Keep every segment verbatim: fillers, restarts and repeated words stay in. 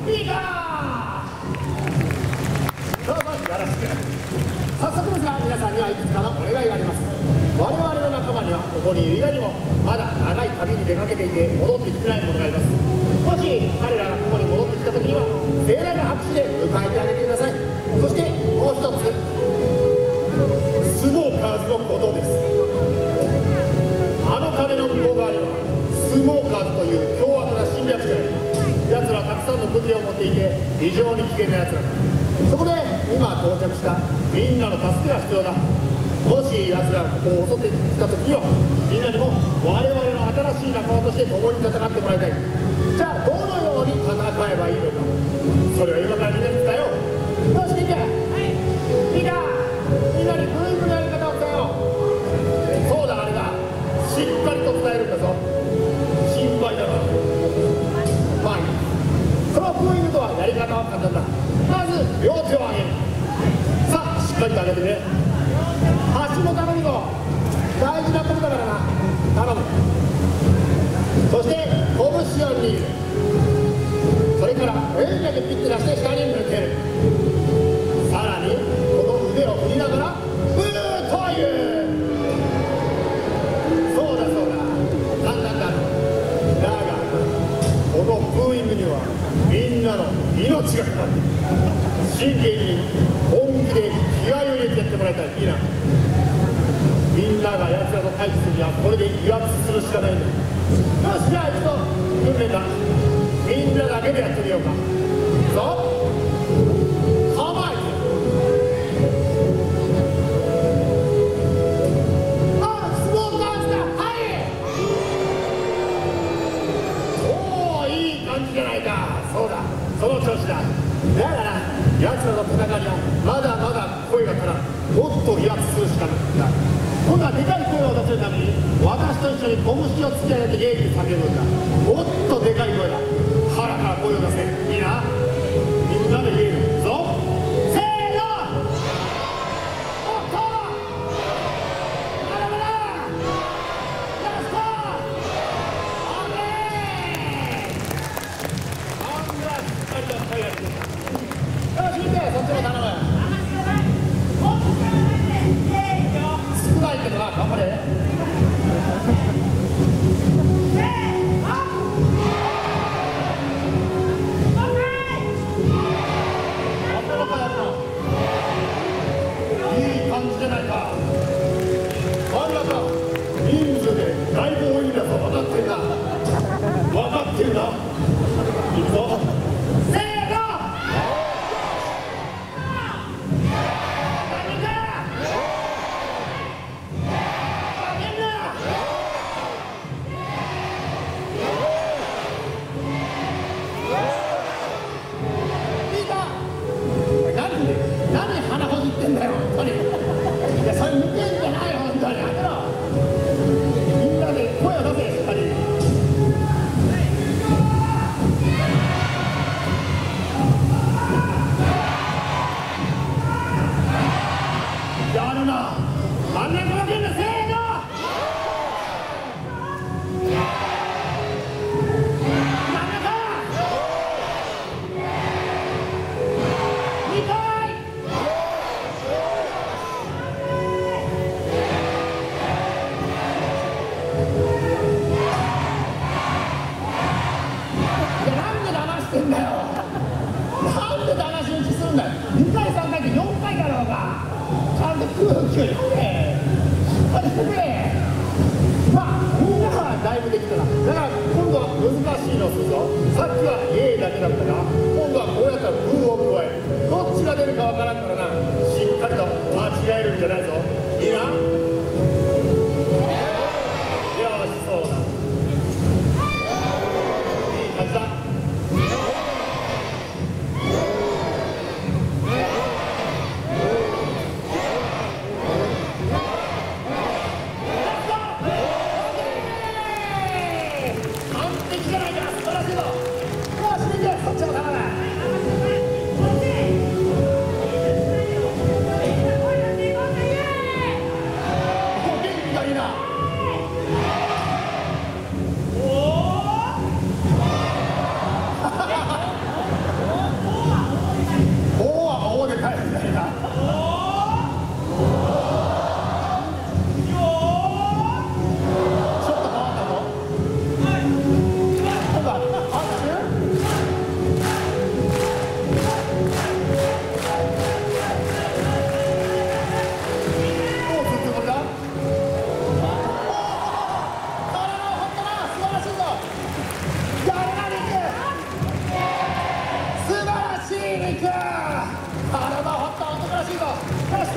いいか。どうぞよろしく。早速ですが皆さんにはいくつかのお願いがあります。我々の仲間にはここにいる以外にもまだ長い旅に出かけていて戻ってきてない者がいます。もし彼らがここに戻ってきた時には盛大な拍手で迎えてあげてください。そしてもう一つ、スモーカーズのことです。あの壁の向こう側にはスモーカーズという凶悪な侵略者がいる。奴らはたくさんの武器を持っていて非常に危険な奴らだ。そこで今到着したみんなの助けが必要だ。もし奴らがここを襲ってきた時にはみんなにも我々の新しい仲間として共に戦ってもらいたい。じゃあどのように戦えばいいのか、それは今からみんなに伝えよう。よし、みんな、はい、みんなみんなにブイブイのやり方を伝えよう。そうだ、あれだ、しっかりと伝えるんだぞ。心配だな。まあいい。そのブーイングとはやり方は簡単だ。まず両手を上げる。さあしっかりと上げてね。足も頼むぞ。大事なことだからな、頼む。そして拳を握る。それから親指だけピッて出して下に抜ける。さらにこの腕を振りながらブーという。そうだそうだ、簡単だ。だがこのブーイングにはみんなの命がかかっている。真剣に本気で気合を入れてやってもらいたい。いいな。みんなが奴らと対峙するにはこれで威圧するしかないんだ。よし、じゃあ一度訓練だ。みんなだけでやってみようか。ぞ、構えて。あ、スモーカーズだ。はい。おお、いい感じじゃないか。そうだ、その調子だ。だから奴らの戦いにはまだまだ声が足らん。もっと威圧するしかない。今度はでかい声を出せるために私と一緒に拳を突き上げて元気に叫ぶんだ。もっとでかい声だ。腹から声を出せ。いいな。みんなで言えるぞ。せーの。おっと、まだまだラスト。オッケー。あんなしっかりと声が出てきた。よし、見て、そっちも頼む。少ないけどな、頑張れ。いい感じじゃないか。あんなか人数でだいぶ多いんだぞ。分かってるな、分かってるな。いくぞ。せーの。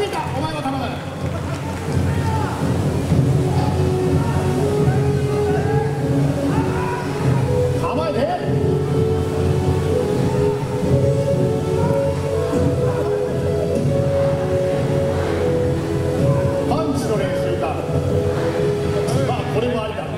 いた、お前も頼む。構えて。パンチの練習か。まあこれもありだ。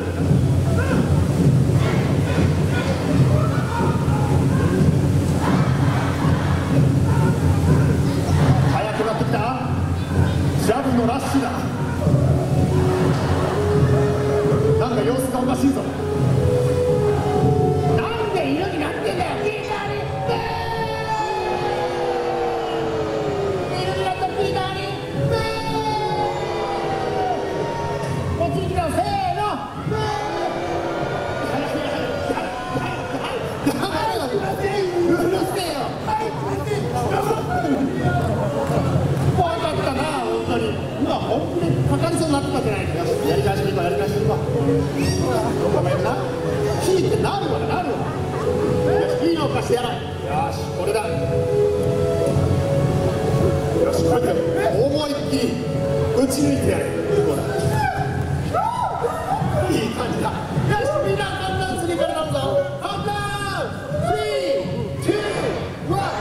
速くなってきた。ジャブのラッシュだ。なんか様子がおかしいぞ。なんで犬になってんだよ。ピーターに犬になったピーターにこっちに来たよ。せーの。うるせえよ。怖かったな、本当に。今本気でかかりそうになってたじゃないか。やり返していいか、やり返していいか。ごめんな。火ってなるわなるわ。よし、いいのを貸してやろう。よし、これだ。よし、これで思いっきり打ち抜いてやれ。こうだ。いい感じだ。よし、みんなカウントダウンスリーから頼むぞ。カウントダウンスリー、ツー、ワン。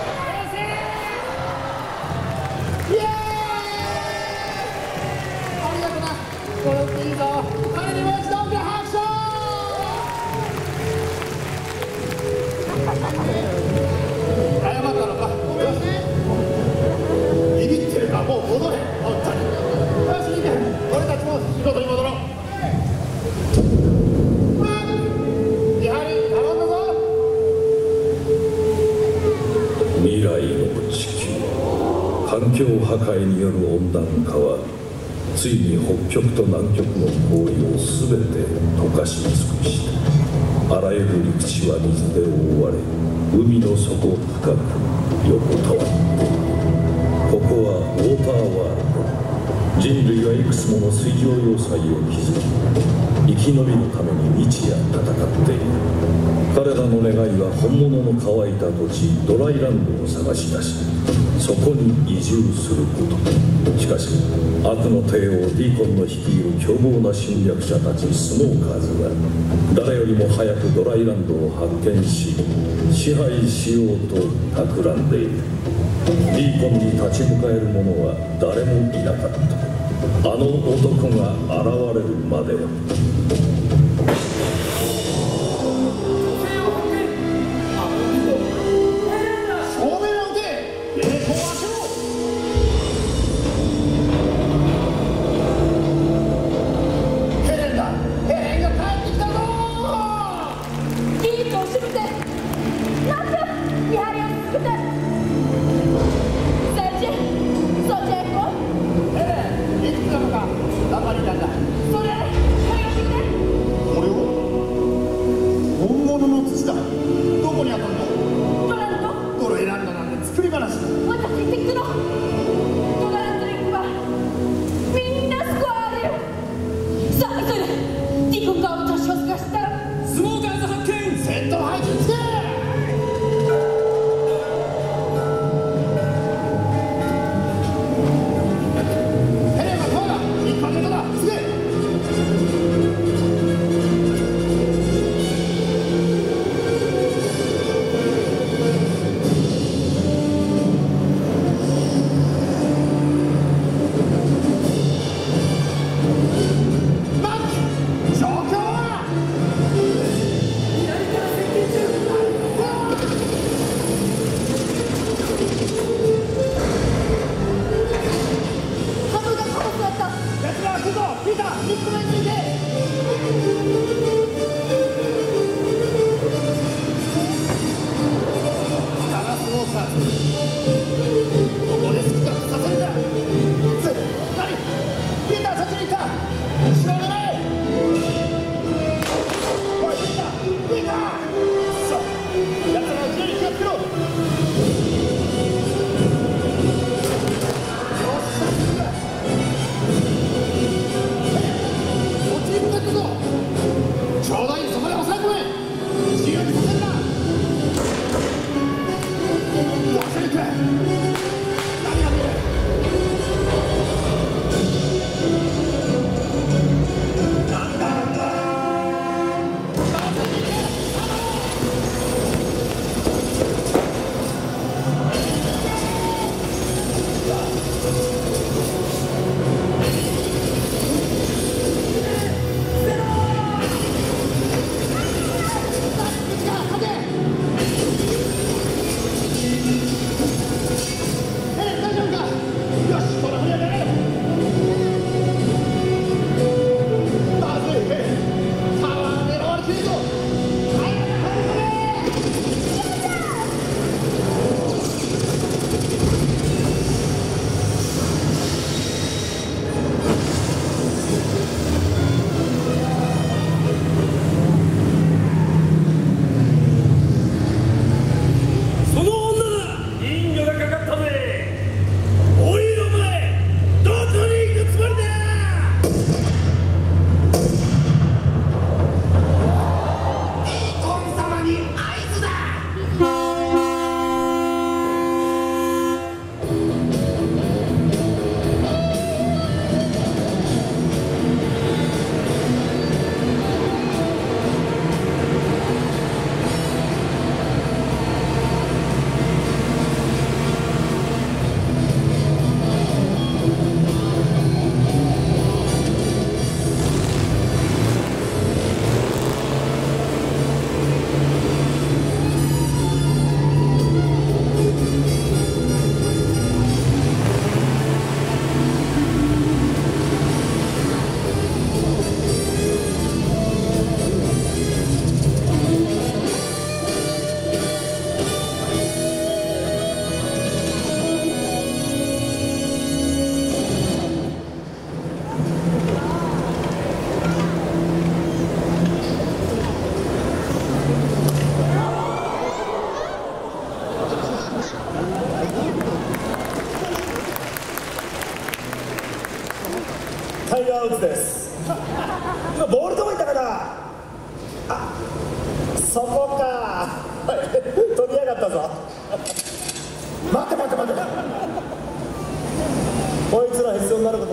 イエーイ。ありがとうな。これっていいぞ。彼にもう一度大きな拍手。謝ったのか。よし。ビビってるか、もう戻れ。本当に。よし、いいね。俺たちも仕事に戻ろう。やはり頼んだぞ。 未来の地球、環境破壊による温暖化はついに北極と南極の氷を全て溶かし尽くした。あらゆる陸地は水で覆われ、海の底深く横たわっている。ここはウォーターワールド。人類はいくつもの水上要塞を築き、生き延びるために日夜戦っている。彼らの願いは本物の乾いた土地ドライランドを探し出し、そこに移住すること。しかし悪の帝王ディーコンの率いる凶暴な侵略者たちスモーカーズは誰よりも早くドライランドを発見し、支配しようと企んでいる。ディーコンに立ち向かえる者は誰もいなかった。あの男が現れるまでは。 よ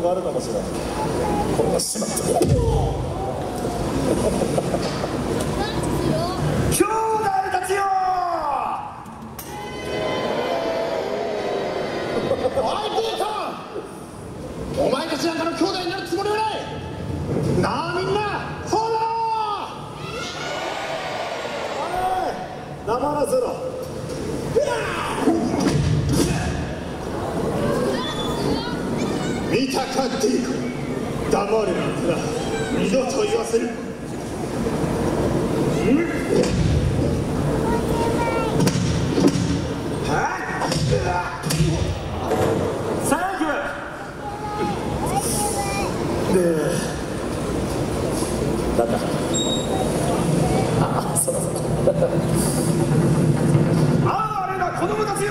があるかもしれない。これがしまった兄弟たちよおいピートン、お前たちなんかの兄弟になるつもりはないなあ。みんなそうだろう。おい黙らせろ。見たかっていいか。黙れなんてな二度と言わせる。サンキュー。でなんだああそうだそうだああれが子供たちよ、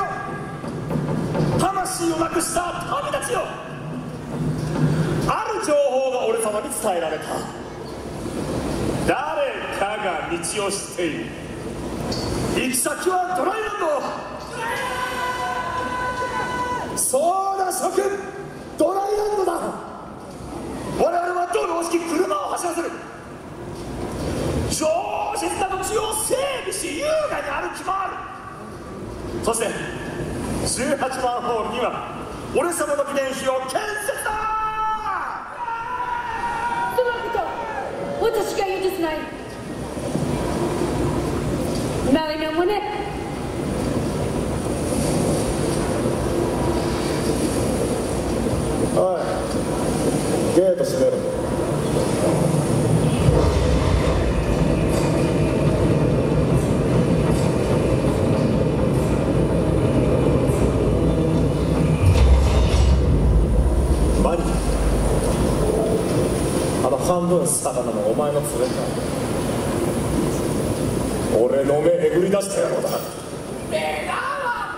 魂をなくした民たちよ。ある情報が俺様に伝えられた。誰かが道を知っている。行き先はドライランド。そうだ諸君、ドライランドだ。我々は道路を敷き車を走らせる。上質な土地を整備し優雅に歩き回る。そしてじゅうはちばんホールには俺様の記念碑を建設だ。 そのこと私が言うですない。マリナもね。 おいゲート閉めろ。マリナ、あの半分魚のお前の連れか。俺の目えぐり出した野郎だ。目が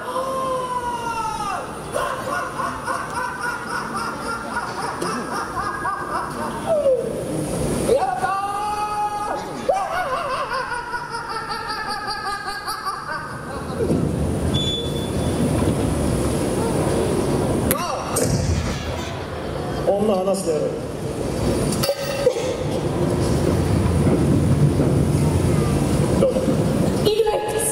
こんな話でやる。どうだ。 いいないです。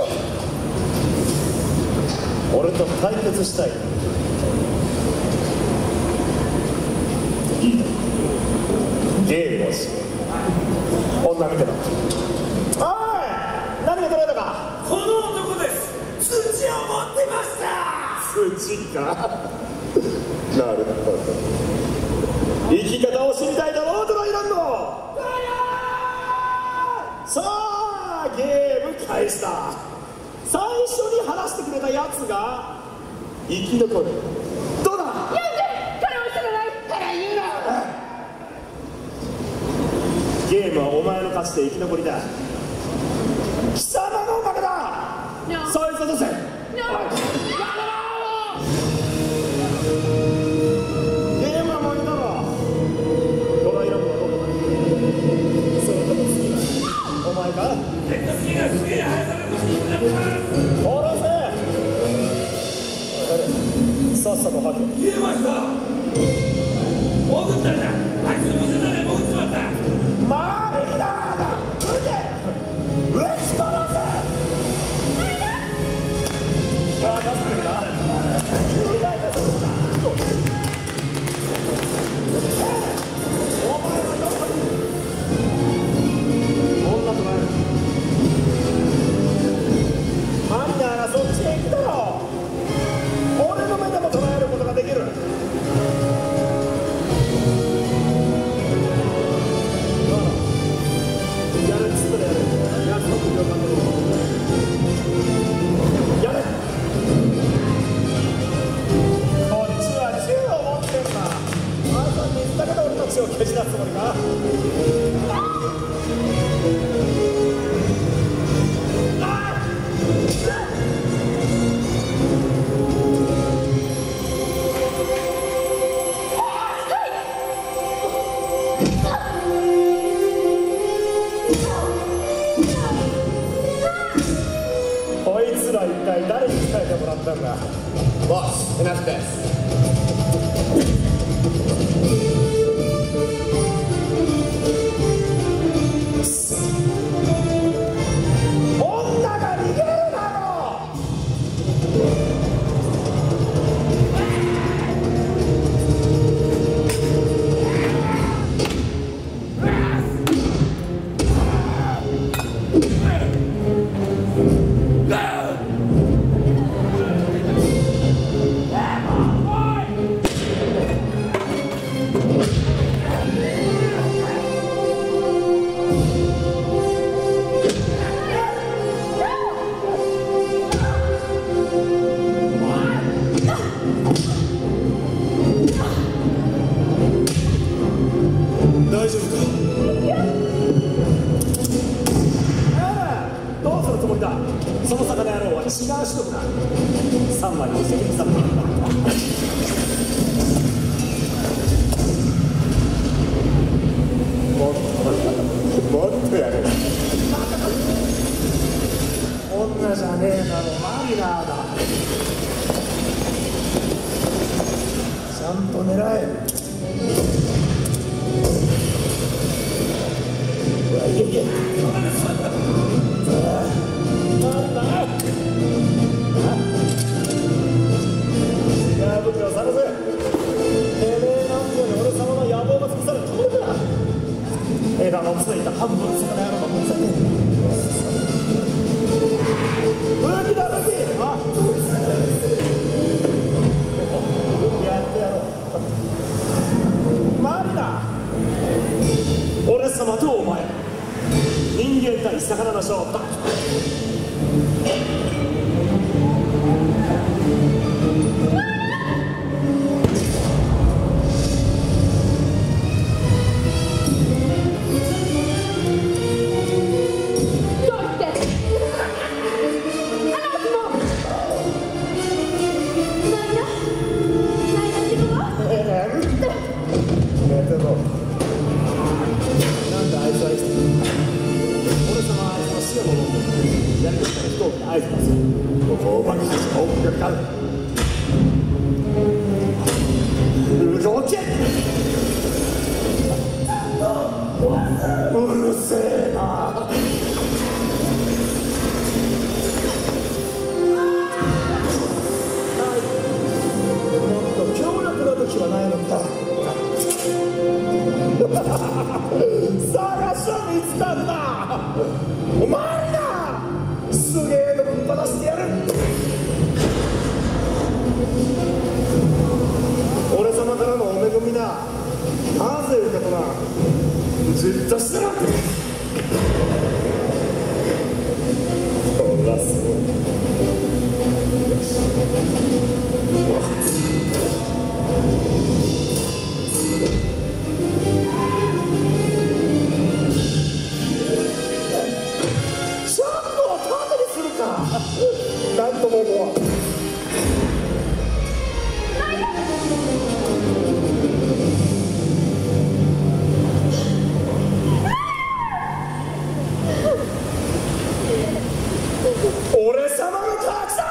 俺と対決したい。いいね。ゲームをしよう。女見てな。おい、何が取れたか。 この男です。土を持ってました。 土か。なるほど。生き方を知りたいだろうドライランド。さあゲーム開始だ。最初に話してくれたやつが生き残る。どうだ。 やんで彼を知らないから言うな。 ゲームはお前の勝ちで生き残りだ。貴様の負けだ。 No. そいつを出せ。 No. ゲームは負けだろ。ドライランドはどこだ。それとも次はお前か。おろせ。さっさと吐け。 言えました。潜ったんだ。あいつの店だね、潜っちまった。 マリーダーだ。撃て。撃ち殺せ。ああ、助けるな。雄大なそうだ。お前はどこに。女となる。マリーダーがそっちへ行くだろう。俺の目でも捉えることができる。やれっつったらやれ。約束了解だろう。やれ。こっちは銃を持ってんだ。あいつは水だけで俺たちを蹴散らすつもりか。こいつら一体誰に伝えてもらったんだ。 ボス、エナフです。 その魚野郎は違う種族だ。さんまいの責任されているんだ。もっともっとやれ。女じゃねえだろ、マリナーだ。ちゃんと狙え。うわ、いけいけ。枝のついた半分魚野郎が持されてる。武器だ武器。あ、やってやろう。マリナ、俺様とお前、人間対魚の勝負だ。なんであいつは生きてる。俺様はあいつの死を守ってやりとしたら飛行機で合図ですよ。ここを爆破して大きくかかる。動け。うるせえな。もっと強力な武器はないのか。探しは見つかった。お前だ。すげえのぶっ放してやる。俺様からのお恵みだ。なぜいうことな。じっとしてろ。こらすごい。なんとも思わん。俺様の勝ちだ。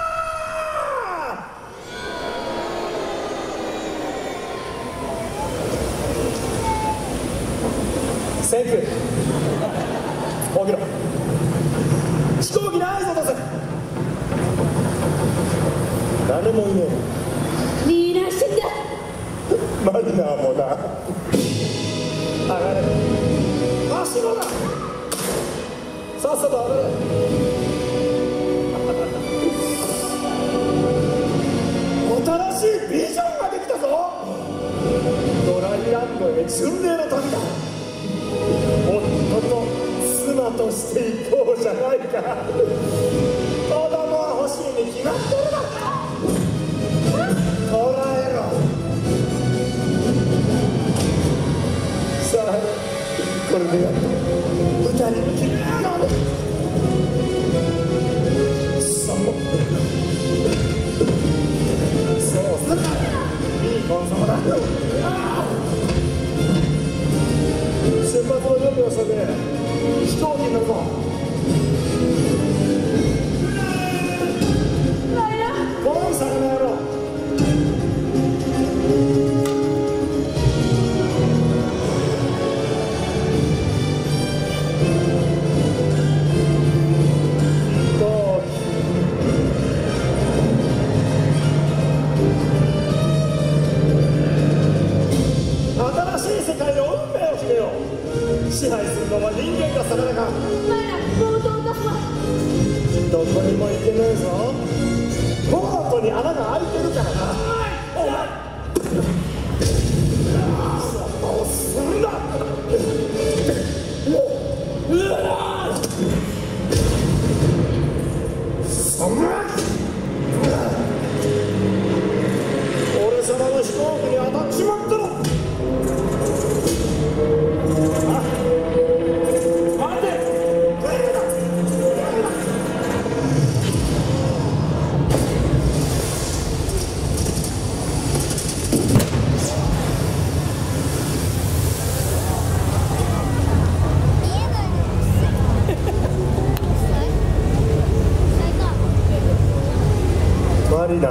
センキュー。起きろ。飛行機の合図を出せ。誰もいねえ。みんな死んだ。 マリナーもな。上がれ。足場だ。さっさと上がれ。新しいビジョンができたぞ。ドライランドへ巡礼の旅だ。夫と妻として行こうじゃないか。子供は欲しいに決まってるだろ。捕らえろ。さあ、これでやっと二人に決めよう。そうそうするな。いいコンソメだ。出発の準備をしてて飛行機に乗るぞ。来い魚野郎。 どこにも行けねえぞ。ボートに穴が開いてるからな。お前そんなをするな。うわそんな俺様の飛行機に当たっちまったろ。あ待てマリナ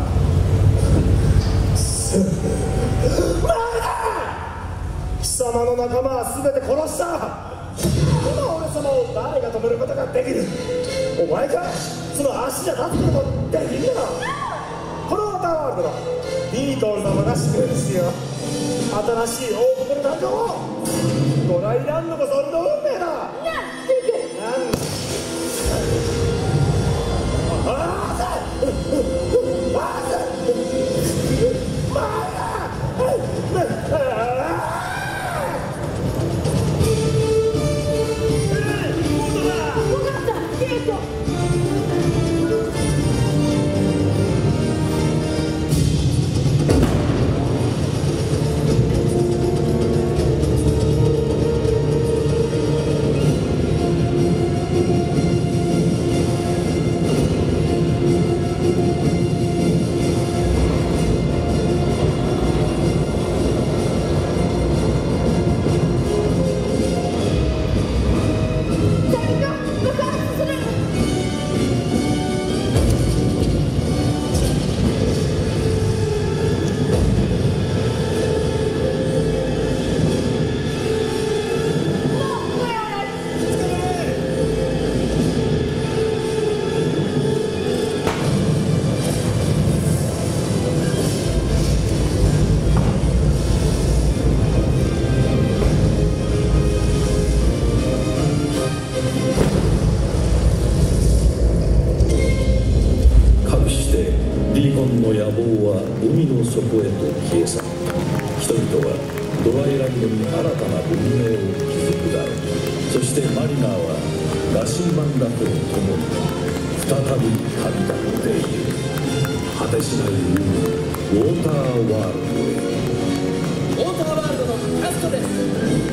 貴様の仲間は全て殺した。今俺様を誰が止めることができる。お前か。その足じゃ立つこともできんだろ。このウォーターワールドはビートル様が仕組みですよ。新しい王国の誕生をドライランドこそ俺の運命だ。なんそこへと消え去った。人々はドライランドに新たな文明を築くだろう。そしてマリナーは羅針盤だけと共に再び旅立っている。果てしない海ウォーターワールドへ。 ウォーターワールドのキャストです。